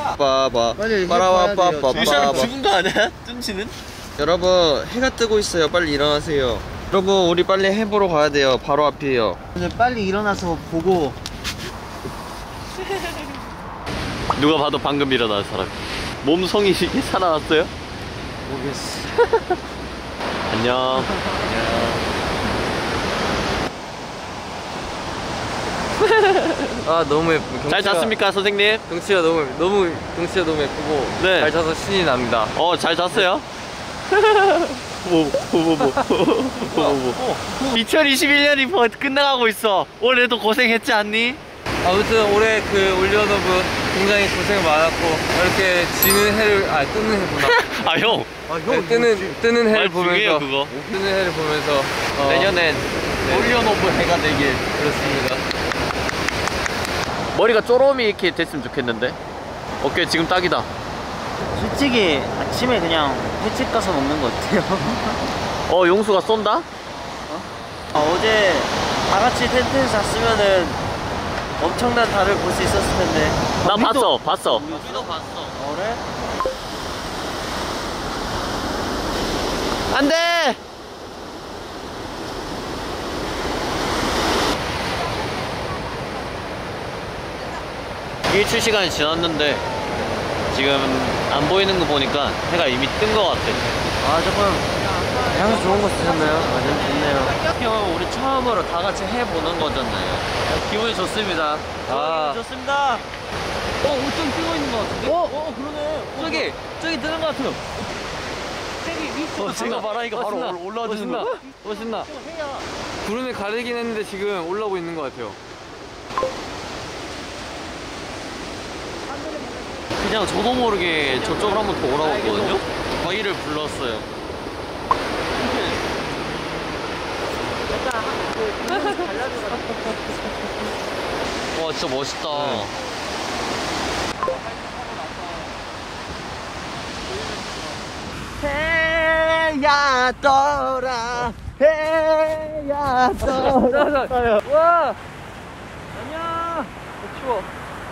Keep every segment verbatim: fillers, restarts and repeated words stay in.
빠바 빠라와 빠빠. 이 사람 죽은 거 아니야? 뜬치는? 여러분 해가 뜨고 있어요. 빨리 일어나세요. 여러분 우리 빨리 해 보러 가야 돼요. 바로 앞이에요. 근데 빨리 일어나서 보고. 누가 봐도 방금 일어난 사람. 몸성이 살아났어요? 모르겠어. 안녕. 아 너무 예쁘. 잘 잤습니까 선생님? 경치가 너무 너무 경치가 너무 예쁘고. 네. 잘 자서 신이 납니다. 어 잘 잤어요? 뭐뭐뭐뭐뭐뭐뭐 이천이십일 년이 끝나가고 있어. 올해도 고생했지 않니? 아무튼 올해 그 올리언오브 굉장히 고생 많았고 이렇게 지는 해를 아 뜨는 해구나. 아 형. 아, 형 뜨는 뜨는 해를 보면서 그거. 뜨는 해를 보면서 어, 내년엔 네. 올리언오브 해가 되길. 그렇습니다. 머리가 쪼롬이 이렇게 됐으면 좋겠는데. 오케이 지금 딱이다. 솔직히 아침에 그냥 횟집 가서 먹는 거 어때요? 어 용수가 쏜다? 어? 아, 어제 다 같이 텐트에서 잤으면은 엄청난 달을 볼 수 있었을 텐데. 나 아, 봤어 봤어. 우리도 봤어. 어, 그래? 안돼. 일출 시간이 지났는데 지금 안 보이는 거 보니까 해가 이미 뜬 거 같아. 아 조금 향수 좋은 거 쓰셨나요? 아 좀 좋네요. 형 우리 처음으로 다 같이 해보는 거잖아요. 기분이 좋습니다. 아, 좋습니다. 어, 옷좀 뛰고 있는 거 같은데? 어, 어, 그러네. 저기, 저기 뜨는 거 같아요. 저기 위쪽. 어, 제가 말하니까 바로 올라와주는 거. 멋있나? 구름이 가리긴 했는데 지금 올라오고 있는 것 같아요. 그냥 저도 모르게 저쪽으로 한번 더 올라왔거든요? 저희를 불렀어요. 와 진짜 멋있다. 네. 해야 떠라, 해야 떠라. 와, 안녕. 추워.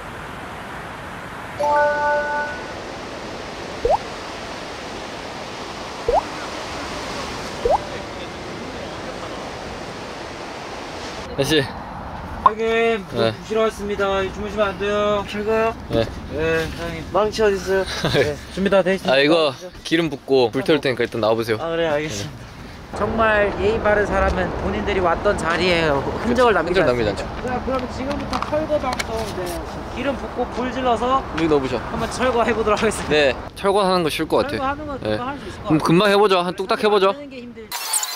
다시. 형님, 네. 쉬러 왔습니다. 주무시면 안 돼요. 잘가요? 네. 네, 형님. 망치 어디 있어요? 네, 준비 다 돼 있습니다. 아 이거 기름 붓고 불 태울 테니까 일단 나와보세요. 아 그래, 알겠습니다. 정말 예의 바른 사람은 본인들이 왔던 자리에 흔적을 남기지 흔적을 않습니다. 남기지 자, 그러면 지금부터 철거 방송, 네, 기름 붓고 불 질러서 여기 넣어보죠. 한번 철거해 보도록 하겠습니다. 네. 철거하는 거 쉬울 것 같아. 철거하는 건 네. 금방 할 수 있을 것 그럼 같아요. 금방 해보죠. 한 뚝딱 해보죠. 하는 게 힘들지.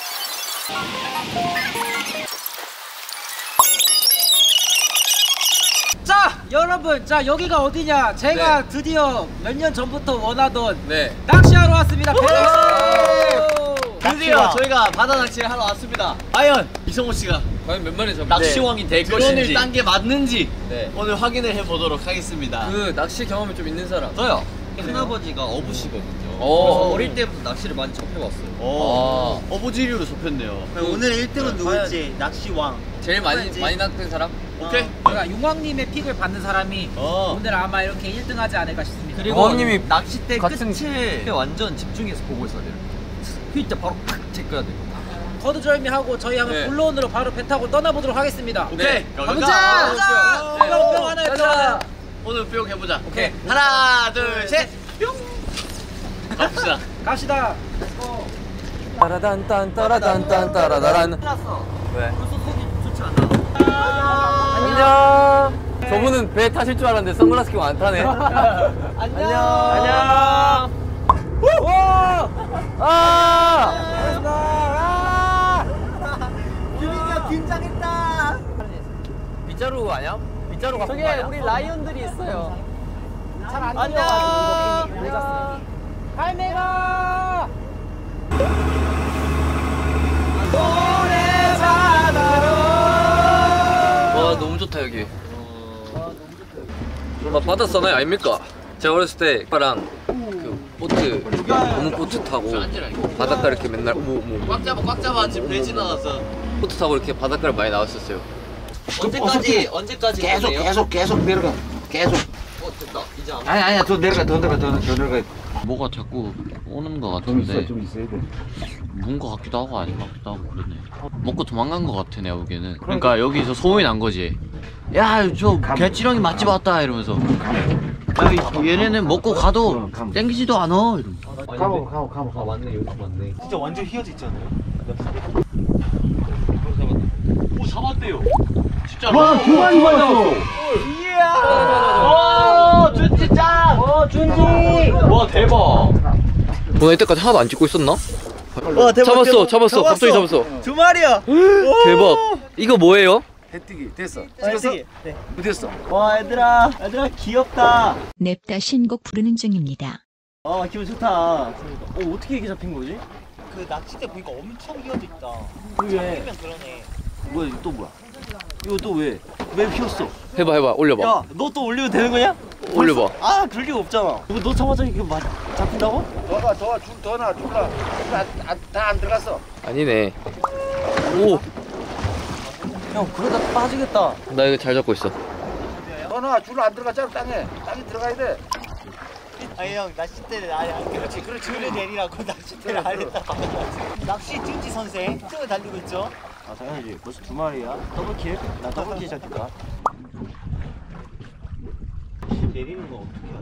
자, 여러분, 자 여기가 어디냐? 제가 네. 드디어 몇 년 전부터 원하던 네. 낚시하러 왔습니다. 낚시! 드디어 저희가 바다 낚시를 하러 왔습니다. 과연 이성호 씨가 과연 몇 마리 잡 낚시왕이 될 것인지 딴 게 맞는지 네. 오늘 확인을 해보도록 하겠습니다. 그 낚시 경험이 좀 있는 사람. 저요. 큰아버지가 어부시거든요. 오. 그래서 어릴 때부터 낚시를 많이 접해봤어요. 아. 어부지리로 접혔네요. 오늘 일 등은 누구일지 낚시왕. 제일 많이 많이 낚은 사람? 오케이. 제가 용왕님의 픽을 받는 사람이 어. 오늘 아마 이렇게 일 등 하지 않을까 싶습니다. 그리고 어머님이 낚싯대 같은- 끝에 완전 집중해서 보고 있어야 돼요. 휠 때 바로 팍 제껴야 돼요. 거두절미하고 저희 한번 네. 본론으로 바로 배 타고 떠나보도록 하겠습니다. 오케이. 가보자! 가보자! 네. 뿅, 뿅 하나 해보자. 오늘 뿅 해보자. 오케이. 하나, 둘, 셋. 뿅. 갑시다. 갑시다. 따라단딴 따라단딴 따라다란. 끝났어. 왜? 벌써 속이 좋지 않아. 안녕. 저분은 배 타실 줄 알았는데 선글라스 끼고 안 타네. 안녕. 안녕. 와! 아! 아! 유민이가 긴장했다. 빗자루 아니야? 빗자루 갖고 저기 가냐? 우리 라이온들이 있어요. 잘안 안녕. 들려가지고 이거 안녕. 갈매가. 노래 바다로. 와 너무 좋다 여기. 막 바다 사나이 아닙니까? 제가 어렸을 때 오빠랑 그 보트 고무 보트 타고 바닷가 이렇게 맨날 어머 어머 꽉 잡아, 꽉 잡아. 지금 배 지나가서. 보트 타고 이렇게 바닷가를 많이 나왔었어요. 언제까지, 언제까지 계속 가세요? 계속 계속 내려가. 계속. 어, 됐다. 이제 안. 아니 아니야 더 내려가 더 내려가 더, 더 내려가. 뭐가 자꾸 오는 거 좀 같은데 있어 좀 있어야 돼. 문 거 같기도 하고 아닌 것 같기도 하고 그러네. 먹고 도망간 거 같아 내가 보기에는. 그러니까 여기서 소문이 난 거지. 야 저 개찌렁이 맛집 왔다 이러면서. 야 얘네는 먹고 가도 땡기지도 않아 이러면. 가보 가보 가보 가보. 맞네 여기 맞네. 진짜 완전 휘어져 있잖아요. 오 잡았대요. 진짜로. 와 두 마리 받았어. 이야. 와 준지 짱. 어 준지. 와 대박. 너 이때까지 하나도 안 찍고 있었나? 와 대박. 잡았어, 대박. 잡았어, 갑자기 잡았어. 두 마리야. 대박. 이거 뭐예요? 해뜨기 됐어. 찍었어? 네. 됐어. 와 얘들아, 얘들아 귀엽다. 냅다 신곡 부르는 중입니다. 아 기분 좋다. 어 어떻게 이게 잡힌 거지? 그 낚싯대 보니까 엄청 휘어져 있다. 그게 그러네. 뭐야 이거 또 뭐야? 이거 또 왜? 왜 휘었어? 해봐, 해봐, 올려봐. 야 너 또 올리면 되는 거냐? 올려봐. 아 그럴 리가 없잖아. 이거 너 잡아서 이거 맞 잡힌다고? 더가 더줄더 놔 줄라. 다 안 들어갔어. 아니네. 오, 형 그러다 빠지겠다. 나 이거 잘 잡고 있어. 더 놔. 줄 안 들어갔잖아 땅에. 땅에 들어가야 돼. 아니 형 낚싯대를 아예 안 그렇지 그렇지 줄을 내리라고 낚싯대를 안 했다. 낚시 찜지 선생 뜸을 달리고 있죠. 아 당연하지. 벌써 두 마리야. 더블킬. 나 더블킬 시작할까? 내리는 거 어떻게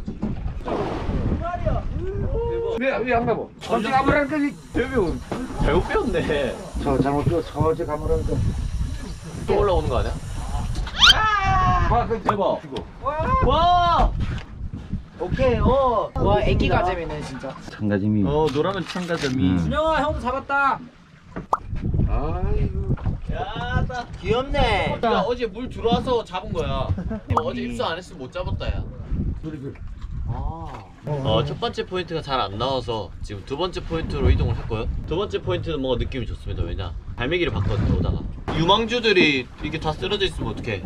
하지? 왜왜안 가보? 저쪽 가보라니까 이 대병 잘못 배웠네. 저 잘못 뼈 저쪽 가보라니까. 또 올라오는 거 아니야? 봐그 대박. 와. 오케이. 어. 와 애기 가재미네 진짜. 참가짐이. 어 노라면 참가점이. 음. 준영아 형도 잡았다. 아이고. 야, 나 귀엽네. 야 어제 물 들어와서 잡은 거야. 어, 어제 입수 안 했으면 못 잡았다 야. 어, 첫 번째 포인트가 잘 안 나와서 지금 두 번째 포인트로 이동을 했고요. 두 번째 포인트는 뭔가 느낌이 좋습니다. 왜냐? 갈매기를 봤거든요, 오다가. 유망주들이 이게 다 쓰러져 있으면 어떡해?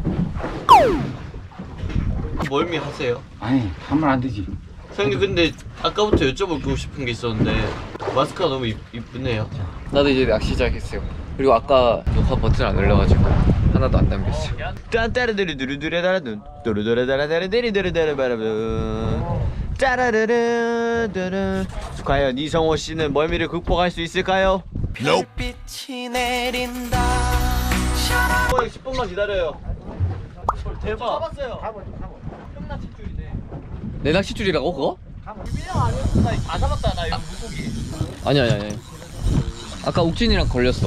멀미 하세요? 아니 하면 안 되지. 선생님 근데 아까부터 여쭤보고 싶은 게 있었는데 마스크가 너무 이, 이쁘네요. 나도 이제 낚시 시작했어요. 그리고 아까 녹화 버튼 안 눌러가지고 하나도 안 담겼어. 딴따르드르드르드르다라든 도르도르다라데르데리데르데르바라든 짜라르르르르. 과연 이성호 씨는 멀미를 극복할 수 있을까요? 별빛이 내린다. 어, 십 분만 기다려요. 대박. 잡았어요. 형 낚싯줄이네. 내 낚싯줄이라고 그거? 유빈형 아니었어. 나 다 잡았다. 나 이거 물고기. 아니 아니 아니. 아까 욱진이랑 걸렸어.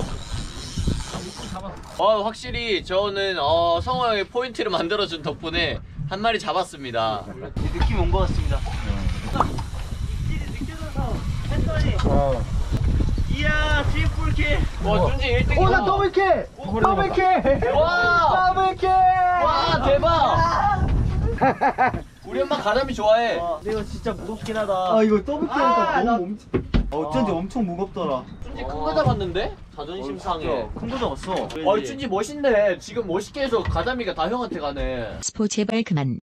어 확실히 저는 어, 성호 형이 포인트를 만들어준 덕분에 한 마리 잡았습니다. 느낌 온 것 같습니다. 입질이 느껴져서 했더니. 어. 이야 트리플킬. 와 준지 일 등이다. 오나 더블킬. 더블킬. 와. 더블킬. 와 대박. 우리 엄마 가자미 좋아해. 와, 근데 이거 진짜 무겁긴 하다. 아 이거 더블킬하니까 너무 엄청. 어쩐지 엄청 무겁더라. 준지 큰 거 잡았는데? 자존심 상해. 큰 거 잡았어. 어 준지 멋있네. 지금 멋있게 해서 가자미가 다 형한테 가네. 스포 제발 그만.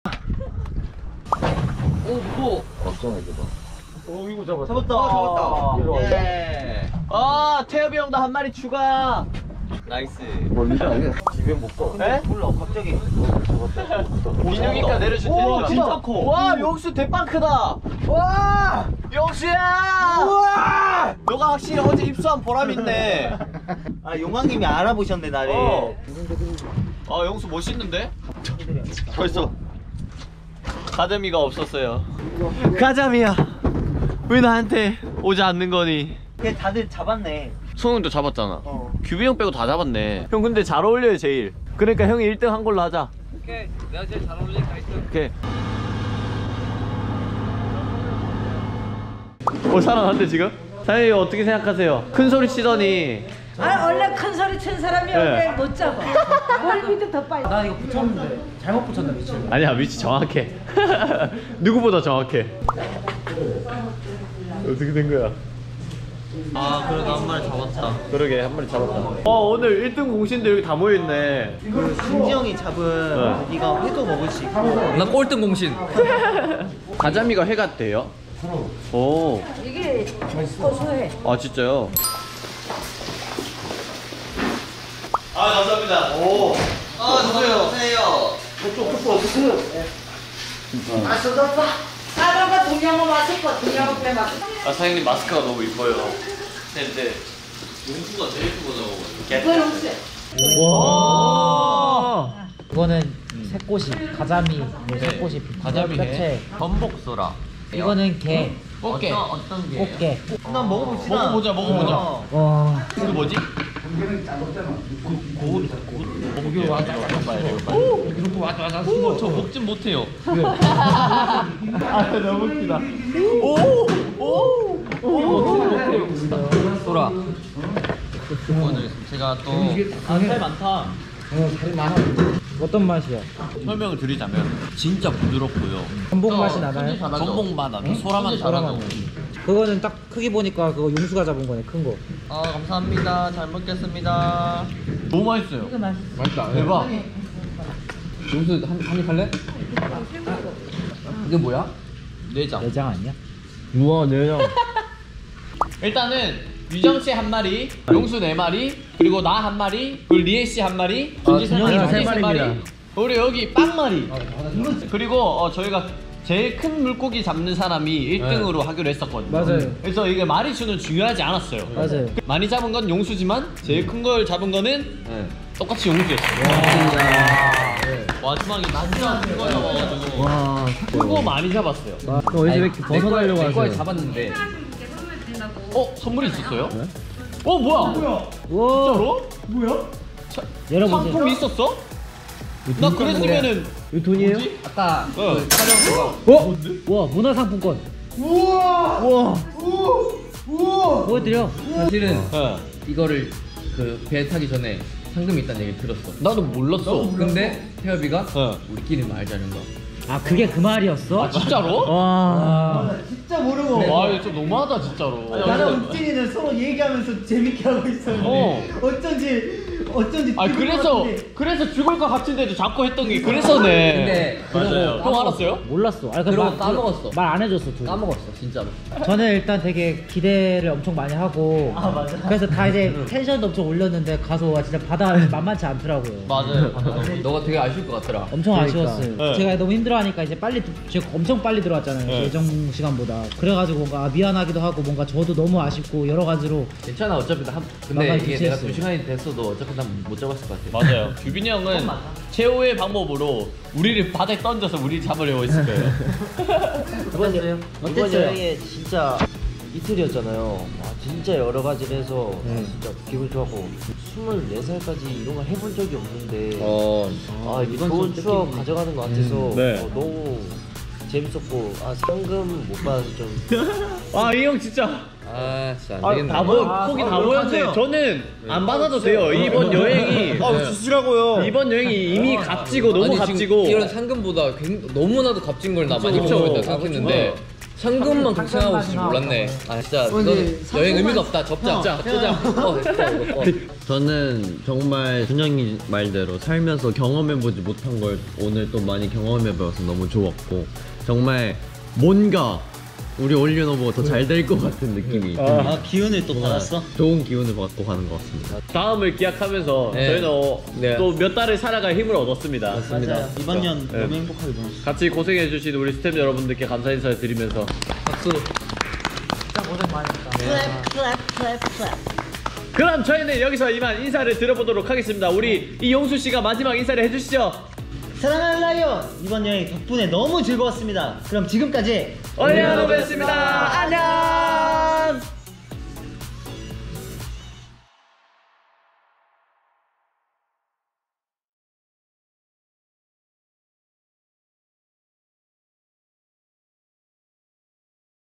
오 무거워. 걱정해 줘봐. 오 이거 잡았어. 잡았다. 아, 잡았다. 예. 아 태엽이 형도 한 마리 추가. 나이스. 멀리다. 집에 못 가. 에? 몰라 갑자기. 민영이가 내려줄 테니까. 오, 진짜 커. 와 영수 대빵 크다. 와 영수야. 우와. 너가 확실히 어제 입수한 보람 있네. 아 용왕님이 알아보셨네 나를. 어. 아 영수 멋있는데? 벌써 가자미가 없었어요. 가자미야 왜 나한테 오지 않는 거니? 걔 다들 잡았네. 소영도 잡았잖아. 어. 규비 형 빼고 다 잡았네. 형 근데 잘 어울려요 제일. 그러니까 형이 일 등 한 걸로 하자. 오케이. 내가 제일 잘 어울리니까 일 등. 오케이. 오 살아났는데 지금? 사장님 어떻게 생각하세요? 큰 소리 치더니 아 원래 큰 소리 친 사람이 네. 원래 못 잡아. 멀미도 더 빨리. 나 이거 붙였는데 잘못 붙였나 미칠. 아니야 위치 정확해. 누구보다 정확해. 어떻게 된 거야? 아 그래도 한 마리 잡았다. 그러게 한 마리 잡았다. 어 오늘 일 등 공신들 여기 다 모여있네. 그 준지 형이 잡은 네. 네가 회도 먹을 수 있고. 나 꼴등 공신. 가자미가 회가 돼요? 오. 이게 고소해. 아 진짜요? 아 감사합니다. 오. 아 주세요. 주세요. 저쪽 그거 어떻게? 아 쏟아봐. 사람과 동양어 마시고 동양어 빼 마시고. 아 사장님 마스크가 너무 이뻐요. 근데 용수가 제일 크고 이거 용수. 와. 이거는 새꼬시, 가자미, 뭐 새꼬시, 가자미 해. 뼈채. 전복소라. 이거는 게, 꽃게. 어떤 게? 꽃게. 난 먹어봅시다. 먹어보자 먹어보자. 와. 이거 뭐지? 오, 저 먹진 못해요. 아, 너무 웃기다. 오, 오, 오, 소라. 오늘 제가 또 아, 살 많다. 어, 살이 많아. 어떤 맛이야? 설명을 드리자면 진짜 부드럽고요. 전복 맛이 나나요? 전복 맛 나고 소라만 잘하고. 그거는 딱 크기 보니까 그거 용수가 잡은 거네, 큰 거. 아 감사합니다. 잘 먹겠습니다. 너무 맛있어요. 맛있다. 대박. 용수 한, 한입 할래? 이게 뭐야? 내장. 내장 아니야? 우와 내장. 일단은 유정 씨 한 마리, 용수 네 마리, 그리고 나 한 마리, 그리고 리에 씨 한 마리, 준지 세 마리, 준영이가 세 세 마리입니다. 마리. 우리 여기 빵 마리. 그리고 어, 저희가 제일 큰 물고기 잡는 사람이 일 등으로 하기로 했었거든요. 맞아요. 그래서 이게 마리 수는 중요하지 않았어요. 맞아요. 많이 잡은 건 용수지만 제일 큰 걸 잡은 거는 네. 똑같이 용수였어요. 마지막에 진짜 큰 거 잡아가지고 와. 큰 거 많이 잡았어요. 아, 그럼 어디서 왜 이렇게 벗어나려고 내 거에 하세요? 잡았는데 어? 선물이 있었어요? 어 뭐야? 와. 진짜로? 열어보세요. 상품이 있었어? 나 그랬으면은 이거 돈이에요? 뭐지? 아까 어. 그 촬영 어? 와, 문화상품권. 우와! 우와! 우와! 보여드려. 사실은 어. 이거를 그 배 타기 전에 상금이 있다는 얘기 들었어. 나도 몰랐어. 근데 태엽이가 어. 우리끼리 말자는 거. 아, 그게 그 말이었어? 아 진짜로? 와. 진짜 모르고. 와 이거 좀 너무하다 진짜로. 나랑 욱진이는 서로 얘기하면서 재밌게 하고 있었는데 어. 어쩐지 어쩐지 아 기분 그래서 같은데. 그래서 죽을 것 같은데도 자꾸 했던 게 그래서네. 근데 맞아요. 형 알았어요? 몰랐어. 아, 그러고 까먹었어. 말 안 해줬어, 둘. 까먹었어 진짜로. 저는 일단 되게 기대를 엄청 많이 하고 아, 맞아. 그래서 다 이제 텐션도 엄청 올렸는데 가서 와 진짜 바다 만만치 않더라고요. 맞아요. 너가 되게 아쉬울 것 같더라. 엄청 그러니까. 아쉬웠어요. 네. 제가 너무 힘들어하니까 이제 빨리 제가 엄청 빨리 들어왔잖아요. 네. 예정 시간보다. 그래가지고 뭔가 미안하기도 하고 뭔가 저도 너무 아쉽고 여러 가지로 괜찮아 어차피 나 한, 근데 나만 이게 내가 무시했어요. 두 시간이 됐어도 어차피 난 못 잡았을 것 같아. 맞아요. 규빈이 형은 최후의 방법으로 우리를 바닥에 던져서 우리를 잡으려고 했을 거예요. 이번, 여, 이번 어땠어요? 여행에 진짜 이틀이었잖아요. 와, 진짜 여러 가지를 해서 아, 진짜 기분 좋았고 스물네 살까지 이런 걸 해본 적이 없는데 어. 아, 이번 좋은 추억 가져가는 것 같아서 네. 어, 너무 재밌었고 아 상금 못 받아서 좀 아 이 형 진짜. 아 진짜 안 아, 되겠네. 다 보, 폭이 다 보였네. 저는 안 받아도 돼요. 이번 여행이 아 주시라고요. 이번 여행이 이미 값지고 너무 아니, 지금 값지고. 이런 상금보다 굉- 너무나도 값진 걸 나 만 이천 원이다 생각했는데 상금만 그렇게 생각하고 있을 줄 몰랐네. 아 진짜 이거는 여행 의미가 없다. 접자. 접자. 어, 됐다, 이거. 어. 저는 정말 준영이 말대로 살면서 경험해보지 못한 걸 오늘 또 많이 경험해봐서 너무 좋았고 정말 뭔가 우리 올리노버가 더 잘 될 것 같은 느낌이 아 기운을 또 받았어? 좋은 기운을 받고 가는 것 같습니다. 다음을 기약하면서 네. 저희는 어, 네. 또 몇 달을 살아갈 힘을 얻었습니다. 맞아요. 이번 년 네. 너무 행복하게 보냈어. 같이 고생해주신 우리 스태프 여러분들께 감사 인사를 드리면서 박수. 진짜 고생 많으셨다. 그럼 저희는 여기서 이만 인사를 드려보도록 하겠습니다. 우리 이용수 씨가 마지막 인사를 해주시죠. 사랑하는 라이온 이번 여행 덕분에 너무 즐거웠습니다. 그럼 지금까지 올리노버였습니다. 안녕.